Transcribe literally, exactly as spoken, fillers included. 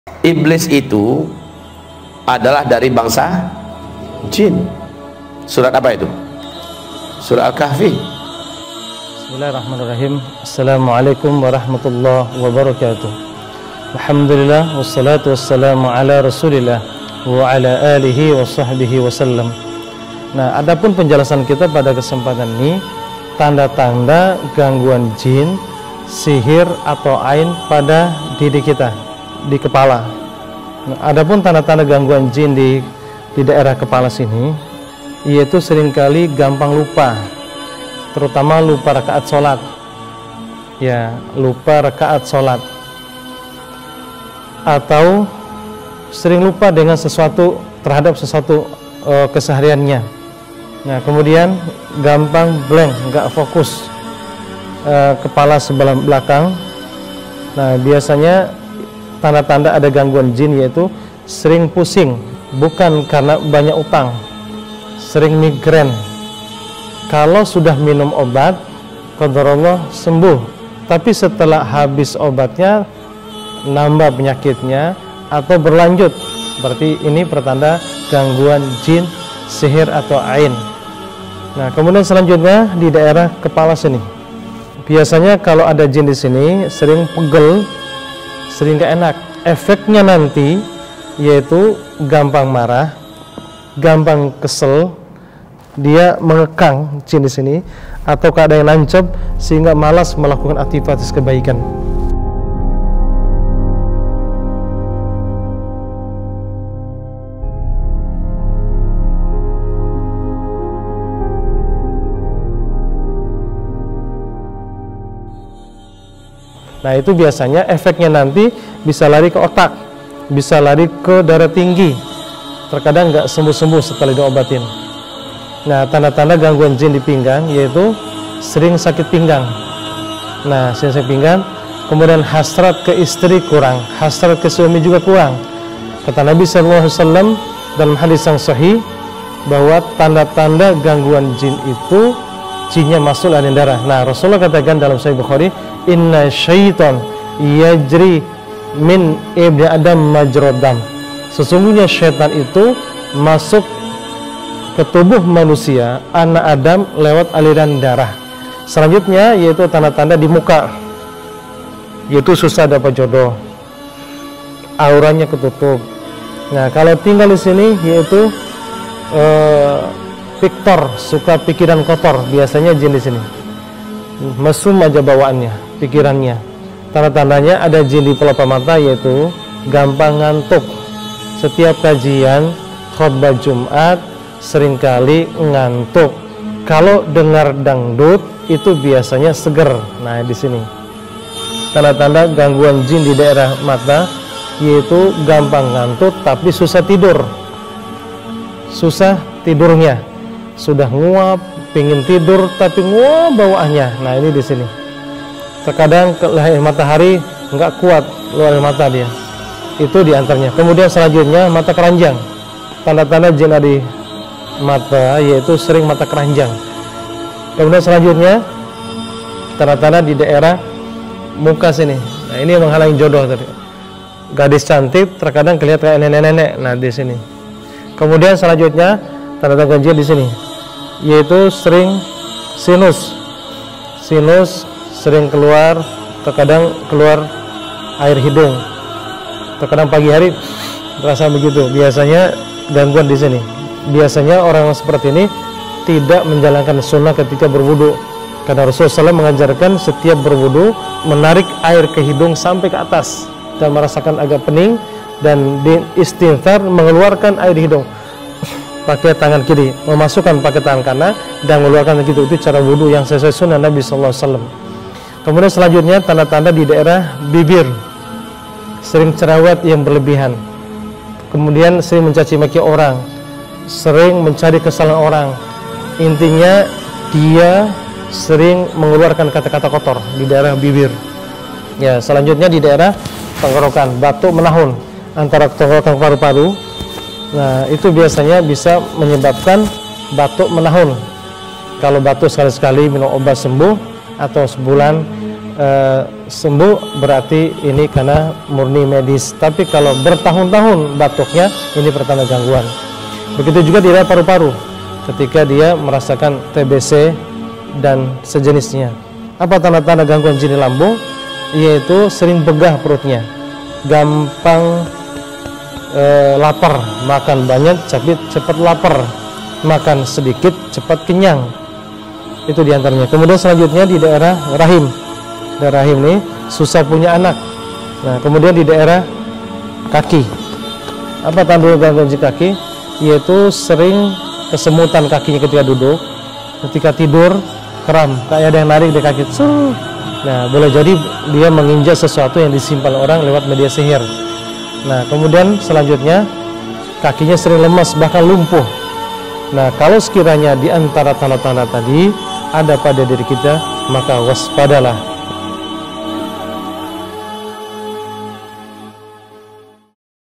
Iblis itu adalah dari bangsa jin. Surat apa itu? Surat Al-Kahfi. Bismillahirrahmanirrahim. Assalamualaikum warahmatullahi wabarakatuh. Alhamdulillah wassalatu wassalamu ala Rasulillah wa ala alihi wa sahbihi wasallam. Nah, adapun penjelasan kita pada kesempatan ini, tanda-tanda gangguan jin, sihir atau ain pada diri kita, di kepala. Nah, adapun tanda-tanda gangguan jin di di daerah kepala sini, yaitu seringkali gampang lupa, terutama lupa rakaat sholat. Ya, lupa rakaat sholat, atau sering lupa dengan sesuatu, terhadap sesuatu e, kesehariannya. Nah, kemudian gampang blank, nggak fokus, e, kepala sebelah belakang. Nah, biasanya tanda-tanda ada gangguan jin yaitu sering pusing, bukan karena banyak utang, sering migrain. Kalau sudah minum obat, qadarullah sembuh, tapi setelah habis obatnya nambah penyakitnya atau berlanjut, berarti ini pertanda gangguan jin, sihir atau ain. Nah, kemudian selanjutnya di daerah kepala sini, biasanya kalau ada jin di sini sering pegel, sering gak enak. Efeknya nanti yaitu gampang marah, gampang kesel, dia mengekang jin di sini, atau keadaan yang nancep sehingga malas melakukan aktivitas kebaikan. Nah, itu biasanya efeknya nanti bisa lari ke otak, bisa lari ke darah tinggi, terkadang nggak sembuh-sembuh setelah diobatin. Nah, tanda-tanda gangguan jin di pinggang yaitu sering sakit pinggang. Nah, sering sakit pinggang, kemudian hasrat ke istri kurang, hasrat ke suami juga kurang. Kata Nabi shallallahu alaihi wasallam dalam hadis yang sahih bahwa tanda-tanda gangguan jin itu jinnya masuk aliran darah. Nah, Rasulullah katakan dalam Sahih Bukhari, inna syaitan yajri min ibni adam majrodam. Sesungguhnya syaitan itu masuk ke tubuh manusia, anak Adam, lewat aliran darah. Selanjutnya yaitu tanda-tanda di muka, yaitu susah dapat jodoh, auranya ketutup. Nah, kalau tinggal di sini yaitu eh, piktor, suka pikiran kotor, biasanya jin di sini. Mesum aja bawaannya, pikirannya. Tanda-tandanya ada jin di pelopak mata yaitu gampang ngantuk. Setiap kajian khutbah Jumat seringkali ngantuk. Kalau dengar dangdut itu biasanya seger. Nah, di sini tanda-tanda gangguan jin di daerah mata yaitu gampang ngantuk tapi susah tidur, susah tidurnya, sudah nguap, pingin tidur tapi nguap bawaannya. Nah, ini di sini. Terkadang cahaya matahari nggak kuat luar mata dia. Itu diantaranya. Kemudian selanjutnya mata keranjang. Tanda-tanda jin di mata yaitu sering mata keranjang. Kemudian selanjutnya tanda-tanda di daerah muka sini. Nah, ini yang menghalangi jodoh tadi. Gadis cantik terkadang kelihatan kayak nenek-nenek. Nah, di sini. Kemudian selanjutnya tanda-tanda jin di sini yaitu sering sinus. Sinus sering keluar, terkadang keluar air hidung. Terkadang pagi hari terasa begitu. Biasanya gangguan di sini. Biasanya orang seperti ini tidak menjalankan sunnah ketika berwudu, karena Rasulullah shallallahu alaihi wasallam mengajarkan setiap berwudu menarik air ke hidung sampai ke atas dan merasakan agak pening, dan di istighfar mengeluarkan air di hidung pakai tangan kiri, memasukkan pakai tangan kanan dan mengeluarkan gitu. Itu cara wudu yang sesuai sunnah Nabi shallallahu alaihi wasallam. Kemudian selanjutnya tanda-tanda di daerah bibir, sering cerewet yang berlebihan, kemudian sering mencaci maki orang, sering mencari kesalahan orang. Intinya dia sering mengeluarkan kata-kata kotor di daerah bibir. Ya, selanjutnya di daerah tenggorokan, batuk menahun antara tenggorokan paru-paru. Nah, itu biasanya bisa menyebabkan batuk menahun. Kalau batuk sekali-sekali minum obat sembuh, atau sebulan uh, sembuh berarti ini karena murni medis. Tapi kalau bertahun-tahun batuknya, ini pertanda gangguan. Begitu juga di daerah paru-paru, ketika dia merasakan T B C dan sejenisnya. Apa tanda-tanda gangguan jin di lambung? Yaitu sering begah perutnya, gampang e, lapar, makan banyak tapi cepat lapar, makan sedikit cepat kenyang. Itu diantaranya. Kemudian selanjutnya di daerah rahim, daerah rahim ini susah punya anak. Nah, kemudian di daerah kaki, apa tanda gangguan jin kaki? Yaitu sering kesemutan kakinya ketika duduk, ketika tidur kram, kayak ada yang narik di kaki. Nah, boleh jadi dia menginjak sesuatu yang disimpan orang lewat media sihir. Nah, kemudian selanjutnya kakinya sering lemas, bahkan lumpuh. Nah, kalau sekiranya di antara tanda-tanda tadi ada pada diri kita, maka waspadalah.